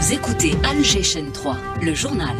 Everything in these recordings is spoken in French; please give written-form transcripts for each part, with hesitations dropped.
Vous écoutez Alger Chaîne 3, le journal.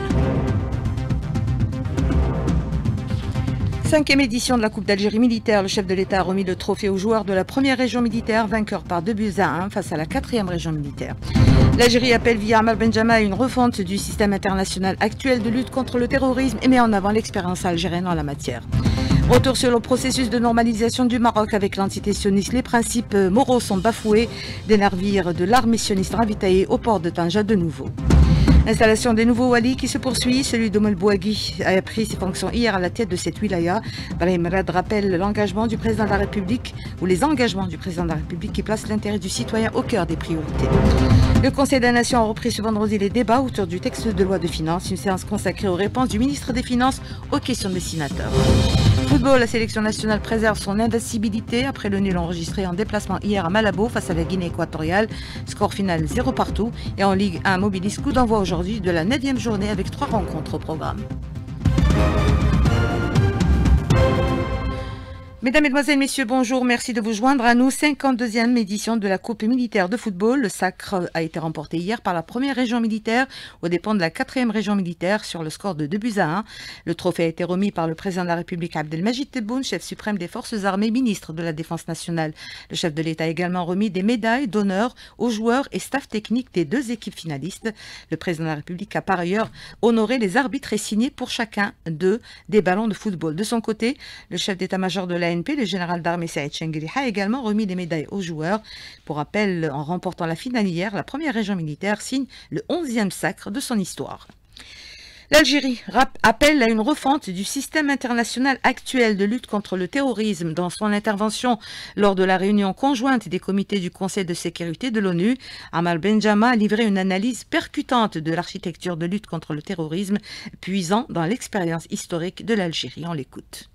5e édition de la Coupe d'Algérie militaire. Le chef de l'État a remis le trophée aux joueurs de la première région militaire, vainqueur par 2-1 face à la 4e région militaire. L'Algérie appelle via Amar Benjama à une refonte du système international actuel de lutte contre le terrorisme et met en avant l'expérience algérienne en la matière. Retour sur le processus de normalisation du Maroc avec l'entité sioniste. Les principes moraux sont bafoués. Des navires de l'armée sioniste ravitaillés au port de Tanja de nouveau. L'installation des nouveaux walis qui se poursuit. Celui d'Omel Bouagui a pris ses fonctions hier à la tête de cette wilaya. Brahim Rad rappelle l'engagement du président de la République ou les engagements du président de la République qui placent l'intérêt du citoyen au cœur des priorités. Le Conseil de la Nation a repris ce vendredi les débats autour du texte de loi de finances, une séance consacrée aux réponses du ministre des Finances aux questions des sénateurs. Football, la sélection nationale préserve son invincibilité après le nul enregistré en déplacement hier à Malabo face à la Guinée équatoriale. Score final 0 partout. Et en Ligue 1, Mobilis, coup d'envoi aujourd'hui de la 9e journée avec 3 rencontres au programme. Mesdames, Mesdemoiselles, Messieurs, bonjour. Merci de vous joindre à nous. 52e édition de la Coupe militaire de football. Le sacre a été remporté hier par la première région militaire aux dépens de la 4e région militaire sur le score de 2-1. Le trophée a été remis par le président de la République Abdelmajid Tebboune, chef suprême des forces armées, ministre de la Défense nationale. Le chef de l'État a également remis des médailles d'honneur aux joueurs et staff techniques des 2 équipes finalistes. Le président de la République a par ailleurs honoré les arbitres et signé pour chacun d'eux des ballons de football. De son côté, le chef d'état-major de la le général d'armée Saïd Chengheli a également remis des médailles aux joueurs. Pour rappel, en remportant la finale hier, la première région militaire signe le 11e sacre de son histoire. L'Algérie appelle à une refonte du système international actuel de lutte contre le terrorisme. Dans son intervention lors de la réunion conjointe des comités du Conseil de sécurité de l'ONU, Amar Benjama a livré une analyse percutante de l'architecture de lutte contre le terrorisme, puisant dans l'expérience historique de l'Algérie. On l'écoute.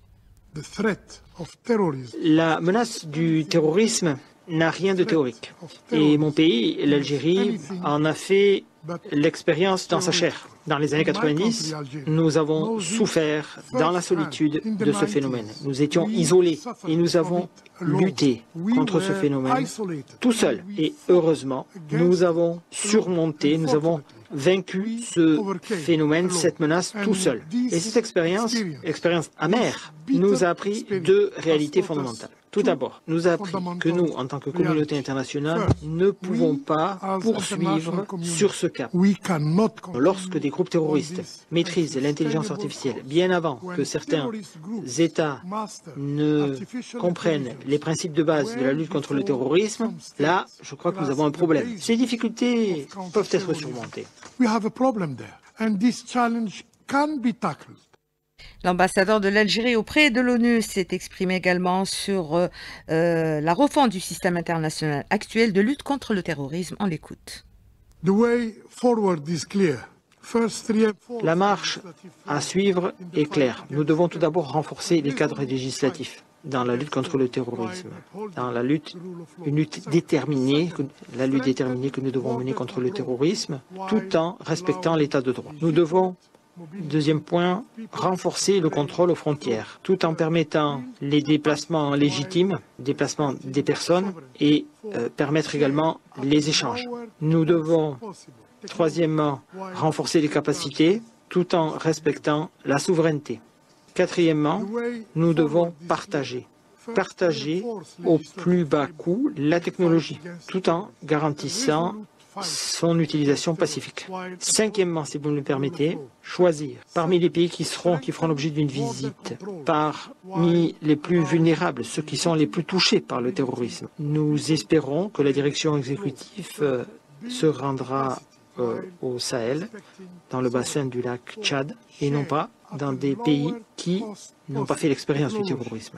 La menace du terrorisme n'a rien de théorique. Et mon pays, l'Algérie, en a fait l'expérience dans sa chair. Dans les années 90, nous avons souffert dans la solitude de ce phénomène. Nous étions isolés et nous avons lutté contre ce phénomène tout seuls. Et heureusement, nous avons surmonté, nous avons vaincu ce phénomène, cette menace tout seul. Et cette expérience amère, nous a appris 2 réalités fondamentales. Tout d'abord, nous a appris que nous, en tant que communauté internationale, ne pouvons pas poursuivre sur ce cap. Lorsque des groupes terroristes maîtrisent l'intelligence artificielle bien avant que certains États ne comprennent les principes de base de la lutte contre le terrorisme, là, je crois que nous avons un problème. Ces difficultés peuvent être surmontées. L'ambassadeur de l'Algérie auprès de l'ONU s'est exprimé également sur la refonte du système international actuel de lutte contre le terrorisme. On l'écoute. La marche à suivre est claire. Nous devons tout d'abord renforcer les cadres législatifs dans la lutte contre le terrorisme, dans la lutte, une lutte déterminée, la lutte déterminée que nous devons mener contre le terrorisme, tout en respectant l'état de droit. Nous devons, deuxième point, renforcer le contrôle aux frontières, tout en permettant les déplacements légitimes, déplacements des personnes, et permettre également les échanges. Nous devons, troisièmement, renforcer les capacités, tout en respectant la souveraineté. Quatrièmement, nous devons partager au plus bas coût la technologie, tout en garantissant son utilisation pacifique. Cinquièmement, si vous me le permettez, choisir parmi les pays qui feront l'objet d'une visite, parmi les plus vulnérables, ceux qui sont les plus touchés par le terrorisme. Nous espérons que la direction exécutive se rendra au Sahel, dans le bassin du lac Tchad, et non pas dans des pays qui n'ont pas fait l'expérience du terrorisme.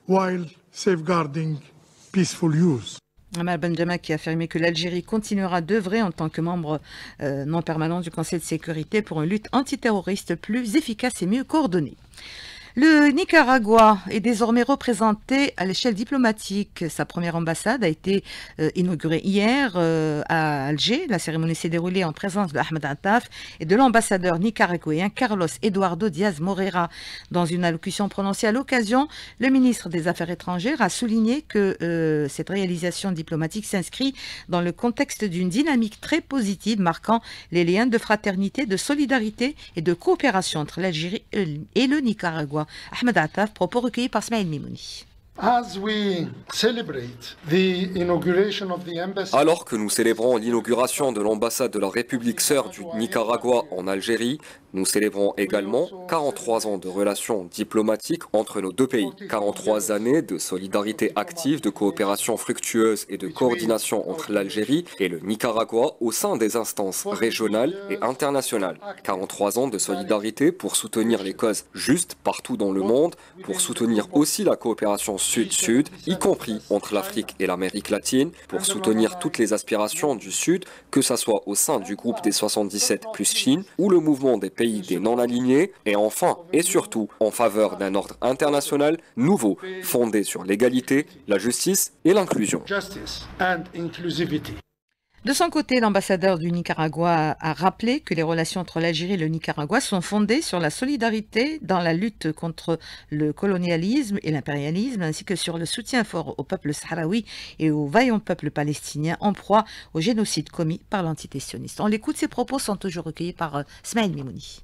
Amar Benjama qui a affirmé que l'Algérie continuera d'œuvrer en tant que membre non permanent du Conseil de sécurité pour une lutte antiterroriste plus efficace et mieux coordonnée. Le Nicaragua est désormais représenté à l'échelle diplomatique. Sa première ambassade a été inaugurée hier à Alger. La cérémonie s'est déroulée en présence de Ahmed Attaf et de l'ambassadeur nicaraguayen Carlos Eduardo Diaz Moreira. Dans une allocution prononcée à l'occasion, le ministre des Affaires étrangères a souligné que cette réalisation diplomatique s'inscrit dans le contexte d'une dynamique très positive marquant les liens de fraternité, de solidarité et de coopération entre l'Algérie et le Nicaragua. Ahmed Attaf, propos recueillis par Smaïl Mimouni. Alors que nous célébrons l'inauguration de l'ambassade de la République sœur du Nicaragua en Algérie, nous célébrons également 43 ans de relations diplomatiques entre nos deux pays, 43 années de solidarité active, de coopération fructueuse et de coordination entre l'Algérie et le Nicaragua au sein des instances régionales et internationales, 43 ans de solidarité pour soutenir les causes justes partout dans le monde, pour soutenir aussi la coopération Sud-Sud, y compris entre l'Afrique et l'Amérique latine, pour soutenir toutes les aspirations du Sud, que ce soit au sein du groupe des 77 plus Chine ou le mouvement des pays des non-alignés, et enfin et surtout en faveur d'un ordre international nouveau, fondé sur l'égalité, la justice et l'inclusion. De son côté, l'ambassadeur du Nicaragua a rappelé que les relations entre l'Algérie et le Nicaragua sont fondées sur la solidarité dans la lutte contre le colonialisme et l'impérialisme, ainsi que sur le soutien fort au peuple sahraoui et au vaillant peuple palestinien en proie au génocide commis par l'entité sioniste. On l'écoute, ces propos sont toujours recueillis par Smaïl Mimouni.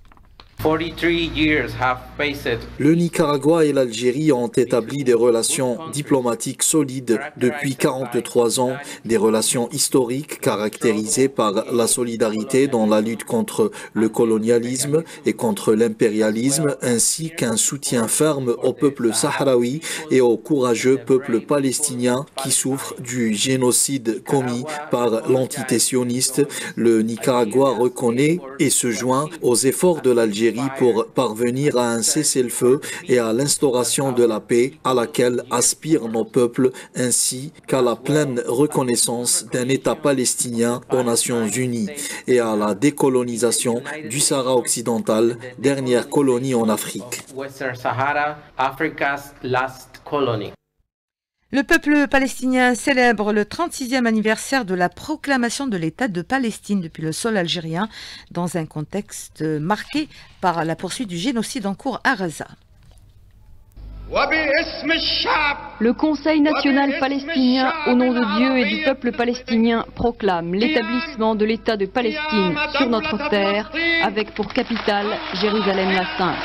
Le Nicaragua et l'Algérie ont établi des relations diplomatiques solides depuis 43 ans, des relations historiques caractérisées par la solidarité dans la lutte contre le colonialisme et contre l'impérialisme, ainsi qu'un soutien ferme au peuple sahraoui et au courageux peuple palestinien qui souffre du génocide commis par l'entité sioniste. Le Nicaragua reconnaît et se joint aux efforts de l'Algérie pour parvenir à un cessez-le-feu et à l'instauration de la paix à laquelle aspirent nos peuples, ainsi qu'à la pleine reconnaissance d'un État palestinien aux Nations Unies et à la décolonisation du Sahara occidental, dernière colonie en Afrique. Le peuple palestinien célèbre le 36e anniversaire de la proclamation de l'État de Palestine depuis le sol algérien, dans un contexte marqué par la poursuite du génocide en cours à Gaza. Le Conseil national palestinien, au nom de Dieu et du peuple palestinien, proclame l'établissement de l'État de Palestine sur notre terre, avec pour capitale Jérusalem la Sainte.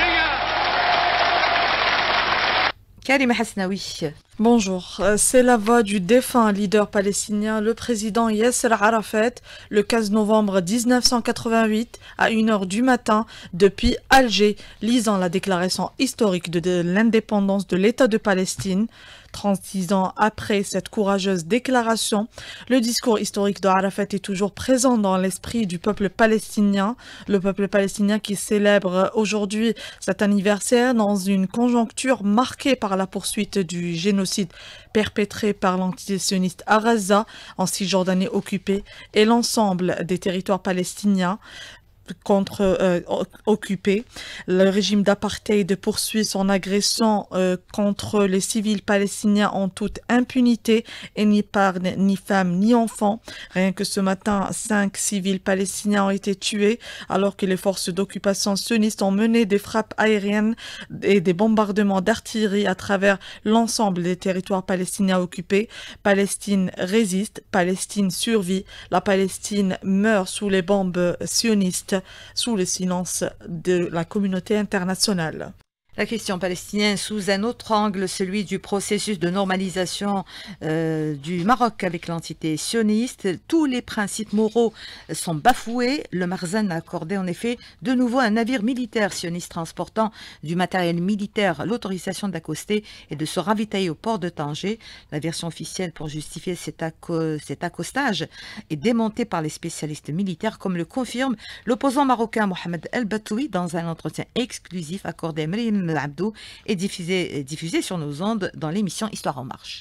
Karima Hasnaoui. Bonjour, c'est la voix du défunt leader palestinien, le président Yasser Arafat, le 15 novembre 1988 à 1h du matin depuis Alger, lisant la déclaration historique de l'indépendance de l'État de Palestine. 36 ans après cette courageuse déclaration, le discours historique d'Arafat est toujours présent dans l'esprit du peuple palestinien. Le peuple palestinien qui célèbre aujourd'hui cet anniversaire dans une conjoncture marquée par la poursuite du génocide perpétré par l'entité sioniste à Gaza, en Cisjordanie occupée, et l'ensemble des territoires palestiniens occupé. Le régime d'apartheid poursuit son agression contre les civils palestiniens en toute impunité et ni père, ni femme, ni enfant. Rien que ce matin, 5 civils palestiniens ont été tués alors que les forces d'occupation sionistes ont mené des frappes aériennes et des bombardements d'artillerie à travers l'ensemble des territoires palestiniens occupés. Palestine résiste, Palestine survit, la Palestine meurt sous les bombes sionistes, sous le silence de la communauté internationale. La question palestinienne sous un autre angle, celui du processus de normalisation du Maroc avec l'entité sioniste. Tous les principes moraux sont bafoués. Le Marzen a accordé en effet de nouveau un navire militaire sioniste transportant du matériel militaire l'autorisation d'accoster et de se ravitailler au port de Tanger. La version officielle pour justifier cet accostage est démontée par les spécialistes militaires, comme le confirme l'opposant marocain Mohamed El Batoui dans un entretien exclusif accordé à Mriem Abdou et diffusé sur nos ondes dans l'émission Histoire en marche.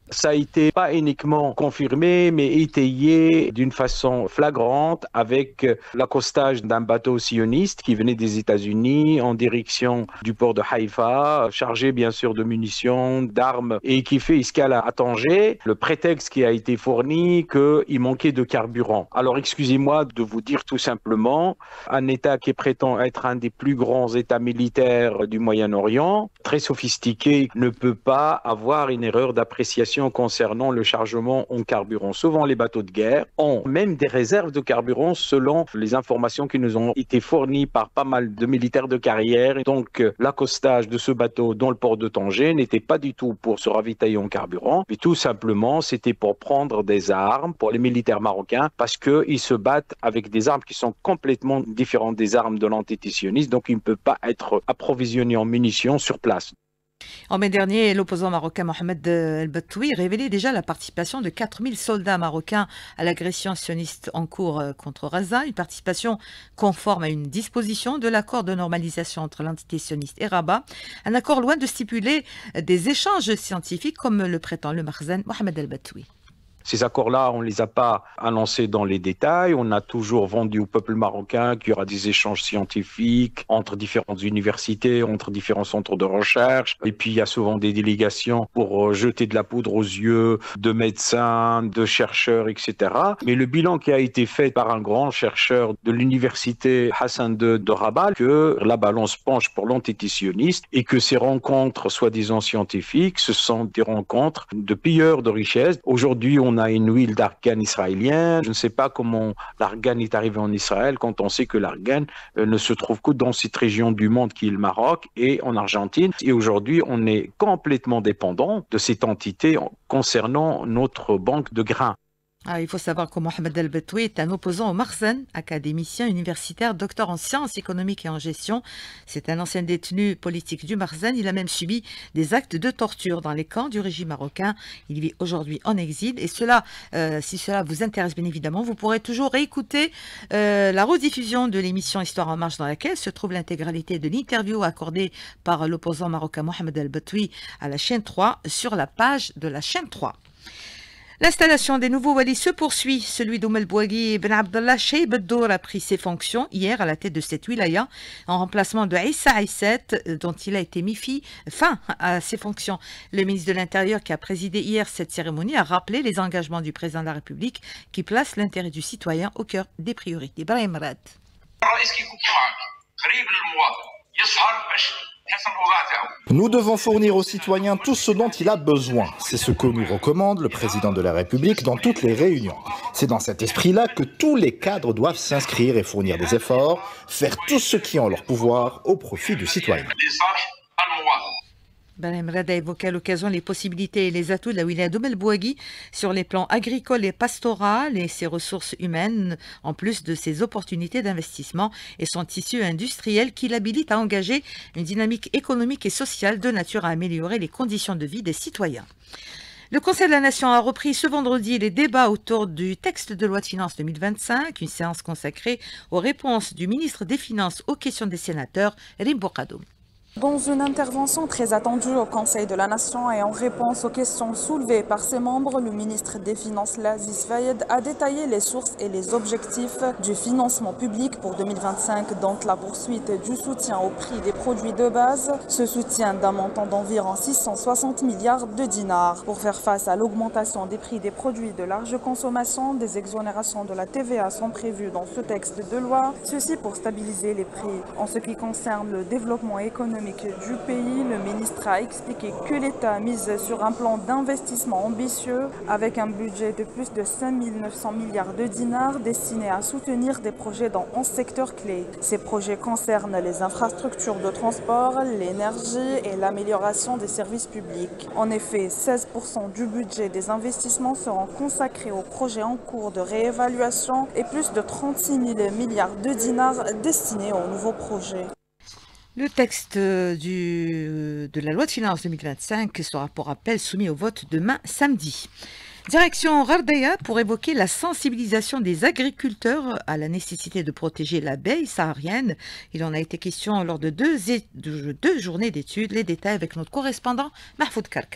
Ça a été pas uniquement confirmé, mais étayé d'une façon flagrante avec l'accostage d'un bateau sioniste qui venait des États-Unis en direction du port de Haïfa, chargé bien sûr de munitions, d'armes, et qui fait escale à Tanger. Le prétexte qui a été fourni, qu'il manquait de carburant. Alors excusez-moi de vous dire tout simplement, un État qui prétend être un des plus grands États militaires du Moyen-Orient, très sophistiqué, ne peut pas avoir une erreur d'appréciation concernant le chargement en carburant. Souvent, les bateaux de guerre ont même des réserves de carburant selon les informations qui nous ont été fournies par pas mal de militaires de carrière. Et donc, l'accostage de ce bateau dans le port de Tanger n'était pas du tout pour se ravitailler en carburant, mais tout simplement, c'était pour prendre des armes pour les militaires marocains parce qu'ils se battent avec des armes qui sont complètement différentes des armes de l'entité sioniste, donc il ne peut pas être approvisionné en munitions sur place. En mai dernier, l'opposant marocain Mohamed El-Batoui révélait déjà la participation de 4000 soldats marocains à l'agression sioniste en cours contre Gaza, une participation conforme à une disposition de l'accord de normalisation entre l'entité sioniste et Rabat, un accord loin de stipuler des échanges scientifiques comme le prétend le Makhzen Mohamed El-Batoui. Ces accords-là, on ne les a pas annoncés dans les détails. On a toujours vendu au peuple marocain qu'il y aura des échanges scientifiques entre différentes universités, entre différents centres de recherche. Et puis, il y a souvent des délégations pour jeter de la poudre aux yeux de médecins, de chercheurs, etc. Mais le bilan qui a été fait par un grand chercheur de l'université Hassan II de Rabat, que la balance penche pour l'entité sioniste et que ces rencontres, soi-disant scientifiques, ce sont des rencontres de pilleurs de richesses. Aujourd'hui, on a une huile d'argan israélienne. Je ne sais pas comment l'argan est arrivé en Israël quand on sait que l'argan ne se trouve que dans cette région du monde qui est le Maroc et en Argentine. Et aujourd'hui, on est complètement dépendant de cette entité concernant notre banque de grains. Il faut savoir que Mohamed El-Batoui est un opposant au Makhzen, académicien universitaire, docteur en sciences économiques et en gestion. C'est un ancien détenu politique du Makhzen. Il a même subi des actes de torture dans les camps du régime marocain. Il vit aujourd'hui en exil. Et cela, si cela vous intéresse bien évidemment, vous pourrez toujours réécouter la rediffusion de l'émission Histoire en marche dans laquelle se trouve l'intégralité de l'interview accordée par l'opposant marocain Mohamed El-Batoui à la chaîne 3 sur la page de la chaîne 3. L'installation des nouveaux walis se poursuit. Celui d'Oumel Bouagui Ben Abdallah Cheib Eddour a pris ses fonctions hier à la tête de cette wilaya en remplacement de Issa Aïsset dont il a été mis fin à ses fonctions. Le ministre de l'Intérieur qui a présidé hier cette cérémonie a rappelé les engagements du président de la République qui place l'intérêt du citoyen au cœur des priorités. Brahim Rad. Nous devons fournir aux citoyens tout ce dont il a besoin. C'est ce que nous recommande le président de la République dans toutes les réunions. C'est dans cet esprit-là que tous les cadres doivent s'inscrire et fournir des efforts, faire tout ce qui est en leur pouvoir au profit du citoyen. Brahim Rad a évoqué à l'occasion les possibilités et les atouts de la wilaya d'Oumel Bouagui sur les plans agricoles et pastoraux et ses ressources humaines, en plus de ses opportunités d'investissement et son tissu industriel qui l'habilite à engager une dynamique économique et sociale de nature à améliorer les conditions de vie des citoyens. Le Conseil de la Nation a repris ce vendredi les débats autour du texte de loi de finances 2025, une séance consacrée aux réponses du ministre des Finances aux questions des sénateurs, Rim Bokadoum. Dans une intervention très attendue au Conseil de la Nation et en réponse aux questions soulevées par ses membres, le ministre des Finances, Aziz Fayed, a détaillé les sources et les objectifs du financement public pour 2025, dont la poursuite du soutien au prix des produits de base, ce soutien d'un montant d'environ 660 milliards de dinars. Pour faire face à l'augmentation des prix des produits de large consommation, des exonérations de la TVA sont prévues dans ce texte de loi, ceci pour stabiliser les prix. En ce qui concerne le développement économique du pays, le ministre a expliqué que l'État mise sur un plan d'investissement ambitieux avec un budget de plus de 5 900 milliards de dinars destinés à soutenir des projets dans 11 secteurs clés. Ces projets concernent les infrastructures de transport, l'énergie et l'amélioration des services publics. En effet, 16% du budget des investissements seront consacrés aux projets en cours de réévaluation et plus de 36 000 milliards de dinars destinés aux nouveaux projets. Le texte de la loi de finances 2025 sera pour rappel soumis au vote demain samedi. Direction Rardaya pour évoquer la sensibilisation des agriculteurs à la nécessité de protéger l'abeille saharienne. Il en a été question lors de deux journées d'études. Les détails avec notre correspondant Mahfoud Karkar.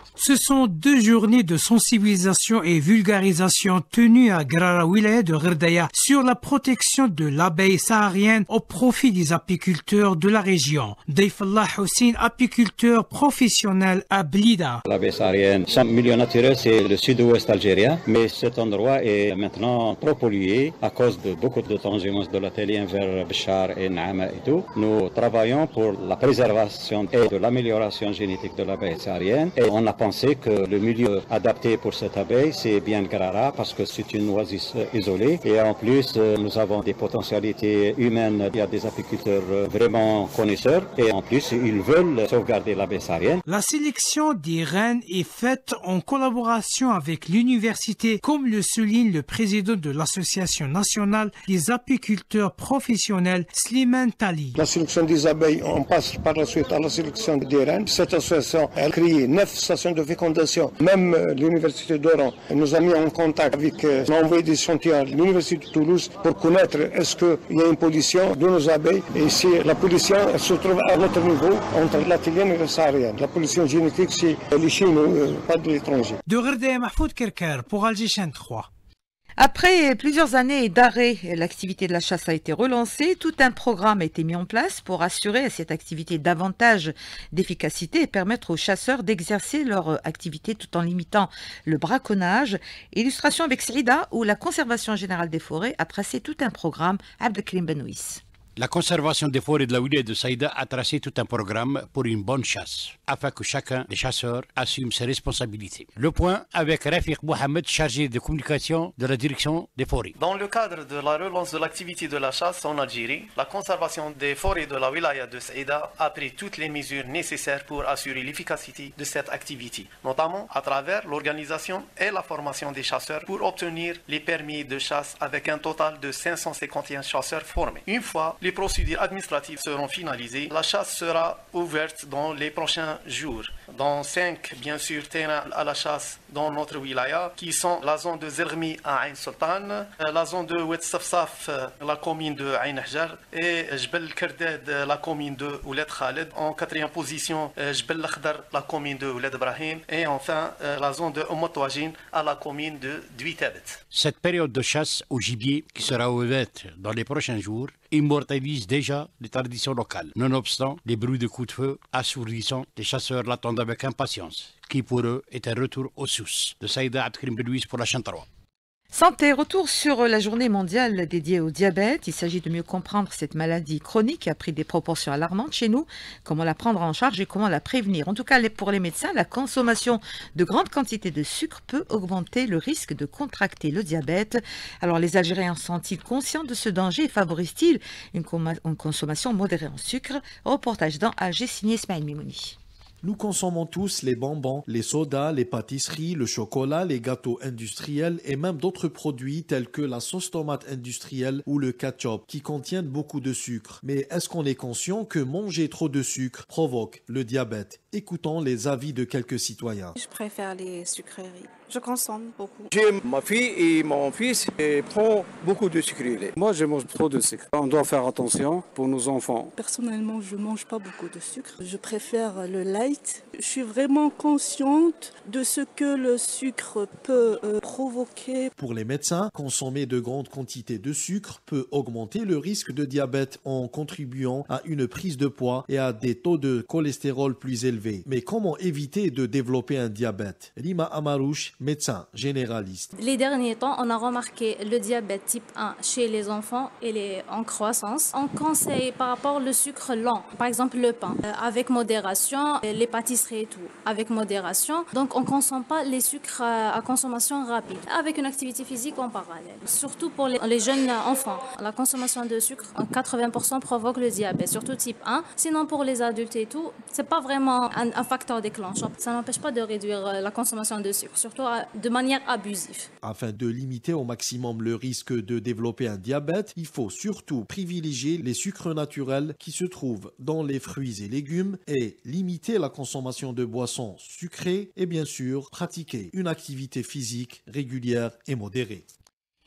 Ce sont 2 journées de sensibilisation et vulgarisation tenues à Grara Wilaya de Gherdaya sur la protection de l'abeille saharienne au profit des apiculteurs de la région. Daifallah Hussein, apiculteur professionnel à Blida. L'abeille saharienne, son milieu naturel, c'est le sud-ouest algérien, mais cet endroit est maintenant trop pollué à cause de beaucoup de transhumance de l'atelier vers Béchar et Naama et tout. Nous travaillons pour la préservation et de l'amélioration génétique de l'abeille saharienne et on a pensé que le milieu adapté pour cette abeille, c'est bien Grara parce que c'est une oasis isolée et en plus nous avons des potentialités humaines. Il y a des apiculteurs vraiment connaisseurs et en plus ils veulent sauvegarder l'abeille saharienne. La sélection des reines est faite en collaboration avec l'université, comme le souligne le président de l'association nationale des apiculteurs professionnels, Slimane Tali. La sélection des abeilles, on passe par la suite à la sélection des reines. Cette association a créé 9 stations de fécondation. Même l'université d'Oran nous a mis en contact avec, on a envoyé des échantillons à l'université de Toulouse pour connaître est-ce qu'il y a une pollution de nos abeilles et si la pollution se trouve à notre niveau entre l'atelier et le saharien. La pollution génétique, c'est les Chinois, pas de l'étranger. De Gherdaya, Mahfoud Kerker pour Alger Chaîne 3. Après plusieurs années d'arrêt, l'activité de la chasse a été relancée. Tout un programme a été mis en place pour assurer à cette activité davantage d'efficacité et permettre aux chasseurs d'exercer leur activité tout en limitant le braconnage. Illustration avec Saïda où la Conservation générale des forêts a tracé tout un programme. Abdelkrim Benouis. La conservation des forêts de la wilaya de Saïda a tracé tout un programme pour une bonne chasse, afin que chacun des chasseurs assume ses responsabilités. Le point avec Rafiq Mohamed, chargé de communication de la direction des forêts. Dans le cadre de la relance de l'activité de la chasse en Algérie, la conservation des forêts de la wilaya de Saïda a pris toutes les mesures nécessaires pour assurer l'efficacité de cette activité, notamment à travers l'organisation et la formation des chasseurs pour obtenir les permis de chasse avec un total de 551 chasseurs formés. Une fois les procédures administratives seront finalisées, la chasse sera ouverte dans les prochains jours. Dans 5, bien sûr, terrains à la chasse dans notre wilaya, qui sont la zone de Zermi à Ain Sultan, la zone de Oued Safsaf, la commune de Ain Hajar, et Jbel Kerded, la commune de Ouled Khaled. En 4e position, Jbel Lakhdar, la commune de Ouled Ibrahim, et enfin la zone de Oumotouajin à la commune de Duitabet. Cette période de chasse au gibier, qui sera ouverte dans les prochains jours, immortalise déjà les traditions locales. Nonobstant les bruits de coups de feu assourdissants, les chasseurs l'attendent avec impatience, qui pour eux est un retour aux sources. De Saïda Abdelkrim Benouis pour la chaîne 3. Santé, retour sur la journée mondiale dédiée au diabète. Il s'agit de mieux comprendre cette maladie chronique qui a pris des proportions alarmantes chez nous, comment la prendre en charge et comment la prévenir. En tout cas, pour les médecins, la consommation de grandes quantités de sucre peut augmenter le risque de contracter le diabète. Alors, les Algériens sont-ils conscients de ce danger et favorisent-ils une consommation modérée en sucre? Reportage dans Alger signé Ismaël Mimouni. Nous consommons tous les bonbons, les sodas, les pâtisseries, le chocolat, les gâteaux industriels et même d'autres produits tels que la sauce tomate industrielle ou le ketchup qui contiennent beaucoup de sucre. Mais est-ce qu'on est conscient que manger trop de sucre provoque le diabète? Écoutons les avis de quelques citoyens. Je préfère les sucreries. Je consomme beaucoup. J'ai ma fille et mon fils qui prend beaucoup de sucreries. Moi, je mange trop de sucre. On doit faire attention pour nos enfants. Personnellement, je ne mange pas beaucoup de sucre. Je préfère le light. Je suis vraiment consciente de ce que le sucre peut provoquer. Pour les médecins, consommer de grandes quantités de sucre peut augmenter le risque de diabète en contribuant à une prise de poids et à des taux de cholestérol plus élevés. Mais comment éviter de développer un diabète? Lima Amarouche, médecin généraliste. Les derniers temps, on a remarqué le diabète type 1 chez les enfants et en croissance. On conseille par rapport au sucre lent, par exemple le pain, avec modération, les pâtisseries et tout, avec modération. Donc on ne consomme pas les sucres à consommation rapide, avec une activité physique en parallèle. Surtout pour les jeunes enfants, la consommation de sucre, en 80% provoque le diabète, surtout type 1. Sinon pour les adultes et tout, c'est pas vraiment un facteur déclenchant. Ça n'empêche pas de réduire la consommation de sucre, surtout de manière abusive. Afin de limiter au maximum le risque de développer un diabète, il faut surtout privilégier les sucres naturels qui se trouvent dans les fruits et légumes et limiter la consommation de boissons sucrées et bien sûr pratiquer une activité physique régulière et modérée.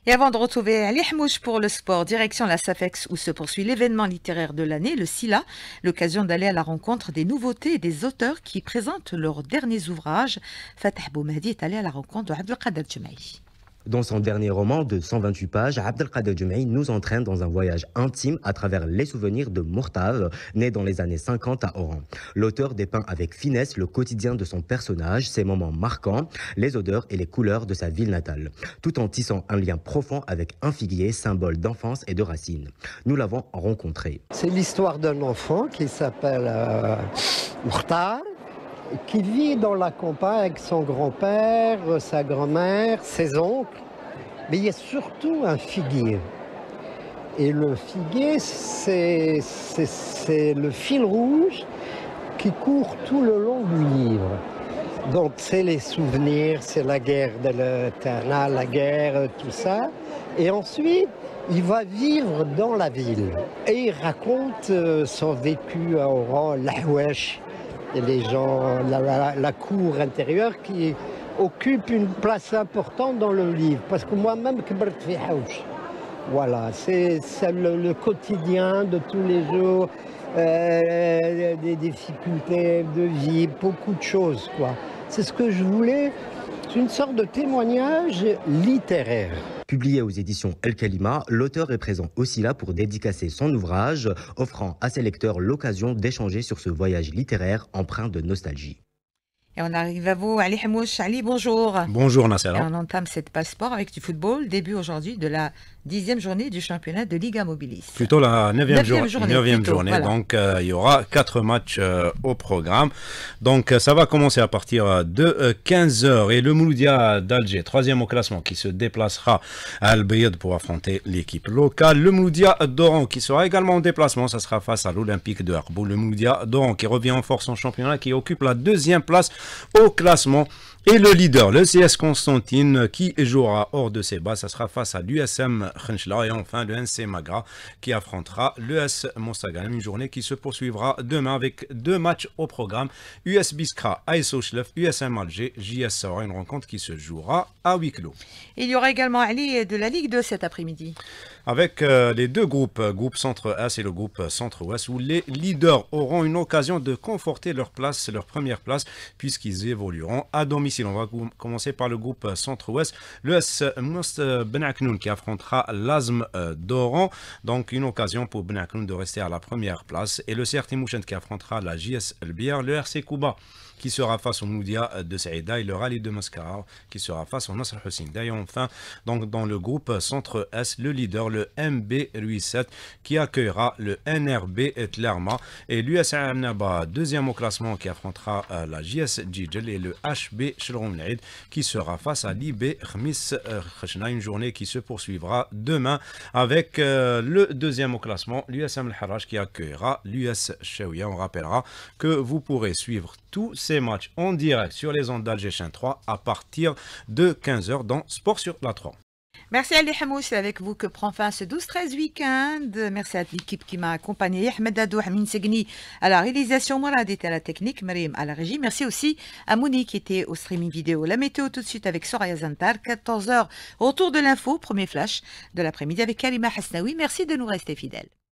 Et avant de retrouver Ali Hamouche pour le sport, direction la SAFEX où se poursuit l'événement littéraire de l'année, le SILA, l'occasion d'aller à la rencontre des nouveautés et des auteurs qui présentent leurs derniers ouvrages. Fatah Boumadi est allé à la rencontre de Abdelkader Djemaï. Dans son dernier roman de 128 pages, Abdelkader Djemaï nous entraîne dans un voyage intime à travers les souvenirs de Mourtav, né dans les années 50 à Oran. L'auteur dépeint avec finesse le quotidien de son personnage, ses moments marquants, les odeurs et les couleurs de sa ville natale, tout en tissant un lien profond avec un figuier, symbole d'enfance et de racines. Nous l'avons rencontré. C'est l'histoire d'un enfant qui s'appelle Mourtav, qui vit dans la campagne avec son grand-père, sa grand-mère, ses oncles. Mais il y a surtout un figuier. Et le figuier, c'est le fil rouge qui court tout le long du livre. Donc c'est les souvenirs, c'est la guerre de Tana, la guerre, tout ça. Et ensuite, il va vivre dans la ville. Et il raconte son vécu à Oran, l'Ahwesh. Et les gens, la cour intérieure qui occupe une place importante dans le livre. Parce que moi-même, voilà, c'est le quotidien de tous les jours, des difficultés de vie, beaucoup de choses, quoi. C'est ce que je voulais, c'est une sorte de témoignage littéraire. Publié aux éditions El Kalima, l'auteur est présent aussi là pour dédicacer son ouvrage, offrant à ses lecteurs l'occasion d'échanger sur ce voyage littéraire empreint de nostalgie. Et on arrive à vous, Ali Hamouche. Ali, bonjour. Bonjour Nasser. Et on entame cette passeport avec du football. Début aujourd'hui de la 10e journée du championnat de Liga Mobilis. Plutôt la 9e journée. Voilà. Donc il y aura 4 matchs au programme. Donc ça va commencer à partir de 15h. Et le Mouloudia d'Alger, 3e au classement, qui se déplacera à Al-Bayed pour affronter l'équipe locale. Le Mouloudia d'Oran qui sera également en déplacement. Ça sera face à l'Olympique de Harbour. Le Mouloudia d'Oran qui revient en force en championnat, qui occupe la 2e place au classement. Et le leader, le CS Constantine, qui jouera hors de ses bas, ça sera face à l'USM Khenchela. Et enfin, le NC Magra qui affrontera l'US Mostaganem. Une journée qui se poursuivra demain avec 2 matchs au programme. US Biskra, AS Ochlef, USM Alger, JS Saoura. Une rencontre qui se jouera à huis clos. Il y aura également Ali de la Ligue 2 cet après-midi. Avec les deux groupes, groupe Centre-Est et le groupe Centre-Ouest, où les leaders auront une occasion de conforter leur première place, puisqu'ils évolueront à domicile. On va commencer par le groupe Centre-Ouest. Le S Most Benaknoun qui affrontera l'Azm d'Oran. Donc une occasion pour Benaknoun de rester à la première place. Et le CRT Mouchent qui affrontera la JS El Biar. Le RC Kouba qui sera face au Moudia de Saïda et le Rallye de Mascara qui sera face au Nasr Hussein. D'ailleurs, enfin, donc, dans le groupe Centre-Est, le leader, le MB Rui 7, qui accueillera le NRB Tlerma et l'USA Amnaba, 2e au classement, qui affrontera la JS Djidjel et le HB Shelrom Naïd, qui sera face à l'IB Khmis Khashna. Une journée qui se poursuivra demain avec le 2e au classement, l'USM El Harraj, qui accueillera l'US Chaouia. On rappellera que vous pourrez suivre tous ces matchs en direct sur les ondes d'Alger Chaîne 3 à partir de 15h dans Sport sur la 3. Merci Ali Hamouche, c'est avec vous que prend fin ce 12-13 week-end. Merci à l'équipe qui m'a accompagné, Ahmed Dadou, Amin Segni à la réalisation, Mourad était à la technique, Marim à la régie. Merci aussi à Mouni qui était au streaming vidéo. La météo tout de suite avec Soraya Zantar, 14h, retour de l'info, premier flash de l'après-midi avec Karima Hasnaoui. Merci de nous rester fidèles.